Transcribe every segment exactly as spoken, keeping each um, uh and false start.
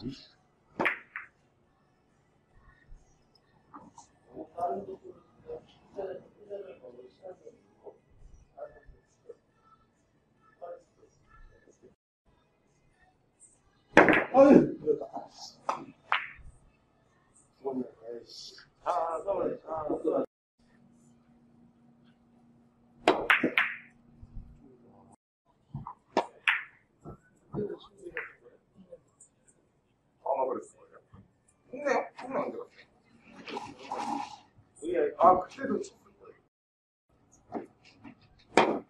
아유, 그렇다. 죽었네. 에이씨. 아, 서울, 아, 서울. 아마 그랬을 거예요. 홍내요? 홍내 언제 갔어요? 아, 그때도 쳤을 거예요.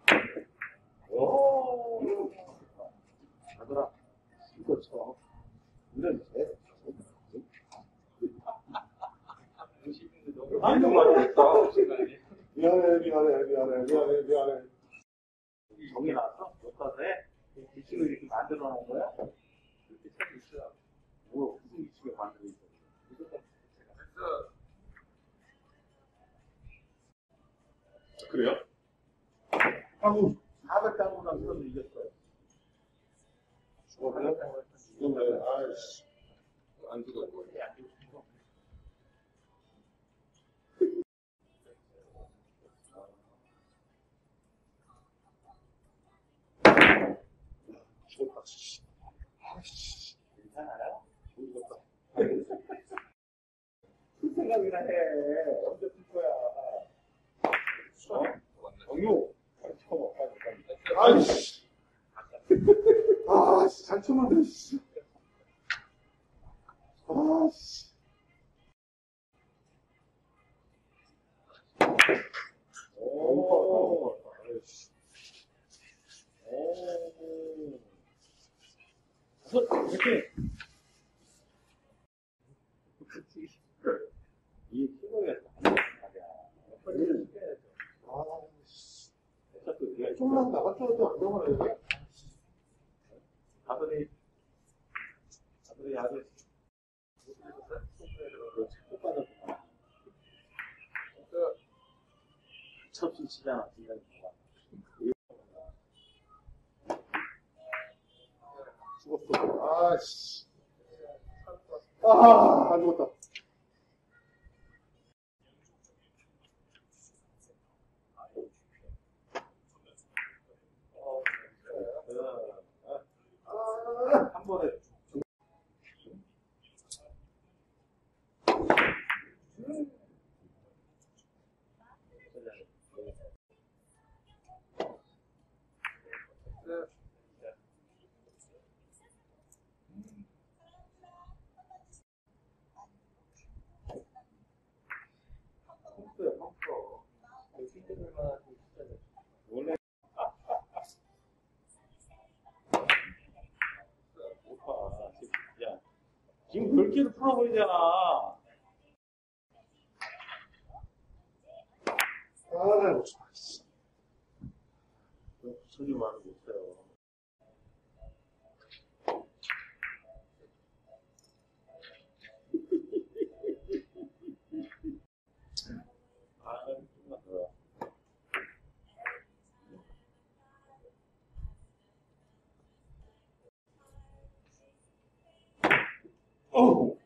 오, 가더라. 이거 쳐. 이런 개. 아, 너무 많이 했다. 미안해, 미안해, 미안해, 미안해, 미안해. 정이 나왔어? 못가서 해? 기침을 이렇게 만들어 놓은 거야? 그렇게 참 있어요. 뭐, 무슨 기침을 만들어 있어? 무조건 됐어. 그래요? 아우, 사백 당구랑 그러면 이겼어요. 죽었네. 죽었네. 아이씨. 안 죽었고. 안 죽었어. 죽었다. 아이씨. 괜찮아요? 죽었다. 풀 생각이나 해. 언제 풀 거야? 어? 정유! 빨리 쳐봐, 빨리, 빨리. 아이씨. 아, 씨, 잘 쳤는데, 씨. 아, 씨. 오, 아이씨. 오. 서, 이렇게. 이 피부에 안 맞아. 빨리 시켜야죠. 아이씨. 어차피 우리가 좀만 나갔더라도 안 넘어가요. 가더니, 가더니 아주, 꼭 빠졌구나. 첩수 치잖아, 중간에. 죽었어. 아이씨. 아, 안 죽었다. 한 번에. 펑크야, 펑크. 원래 못 봐. 야, 지금 그렇게도 풀어버리잖아. 아, 못 쳐. 소리 말을 못해요. 아, 정말 좋아. 어우!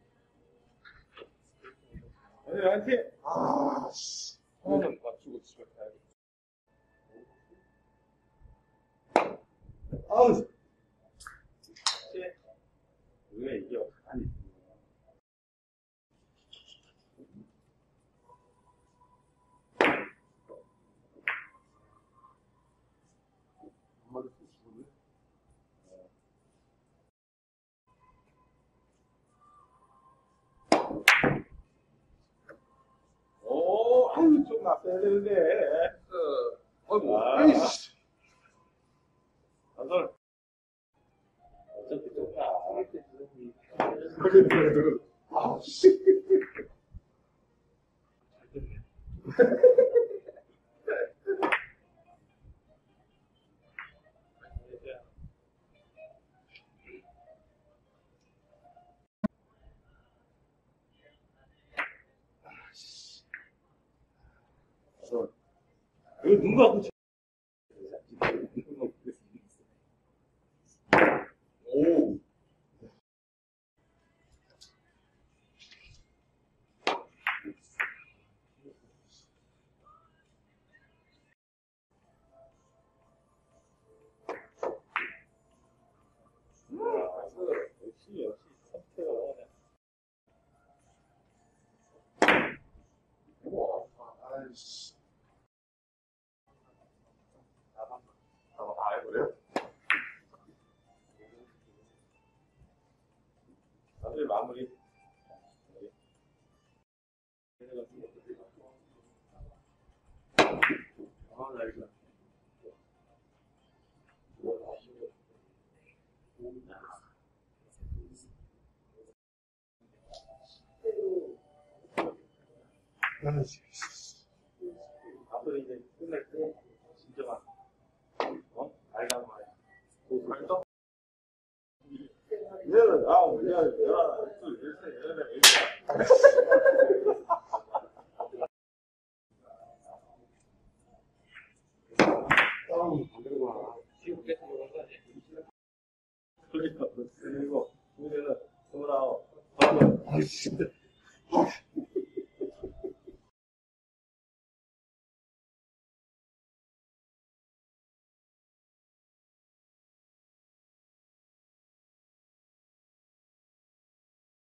아니, 나한테, 아, 씨. 하나는 맞추고 집에 가야겠다. 아우. 왜 이게 가만히 있는 거야? 엄마도 또 죽었네. 오, 아유, 좀 났어야 되는데. 어, 어이구. 아. 에이씨. 아들. 어차피 똑같아. 그래, 그래, 그래. 아, 씨. 이거 눈 갖고 치- 오. 아이씨. 나만 다 해버려. 나중에 마무리. 아, 나 이거. 아이씨. 앞으로 이제 끝낼 때 진짜만 어? 알가 말이야. 알죠? 얘는 아우 얘는 열하나 둘 열세 열네 열네 아우, 안 되는구나. 지금 계속 먹는 거 아니야? 그리고 그리고 우리는 스물아홉 서른 아이씨.